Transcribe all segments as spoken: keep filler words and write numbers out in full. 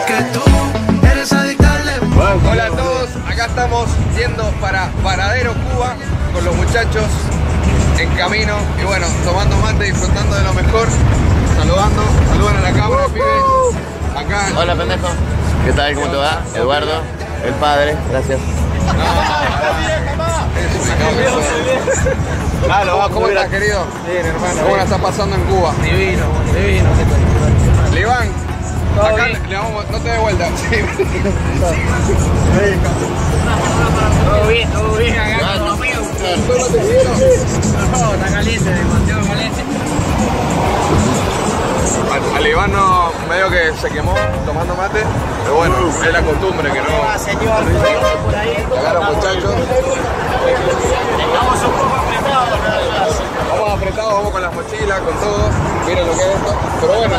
que tú eres adicta al dembow. Hola a todos, acá estamos yendo para Varadero, Cuba, con los muchachos en camino y bueno, tomando mate, disfrutando de lo mejor, saludando, saludan a la cámara, pibes. Acá. Hola, pendejo. ¿Qué tal? ¿Cómo te va? Eduardo, el padre, gracias. Claro, no, ¿cómo estás, querido? Bien, hermano. ¿Cómo la estás pasando en Cuba? Divino, divino. Liván, acá le vamos, no te des vuelta. Sí. Todo bien, todo bien acá con los míos. No, está caliente, demasiado caliente. A, a Liván no, medio que se quemó tomando mate, pero bueno, es la costumbre que no. Señor, por ahí. Acá los muchachos. Estamos un poco apretados, nada más. Vamos apretados, vamos con las mochilas, con todo. Miren lo que es esto. Pero bueno.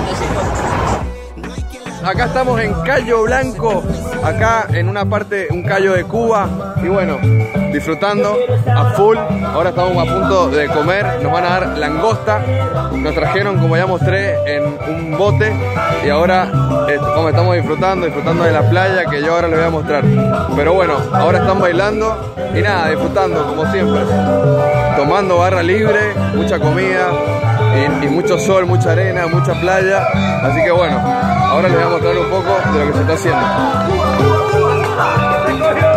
Acá estamos en Cayo Blanco, acá en una parte, un callo de Cuba. Y bueno, disfrutando a full. Ahora estamos a punto de comer, nos van a dar langosta. Nos trajeron, como ya mostré, en un bote. Y ahora eh, como estamos disfrutando, disfrutando de la playa, que yo ahora les voy a mostrar. Pero bueno, ahora están bailando y nada, disfrutando como siempre. Tomando barra libre, mucha comida y, y mucho sol, mucha arena, mucha playa. Así que bueno, ahora les voy a mostrar un poco de lo que se está haciendo.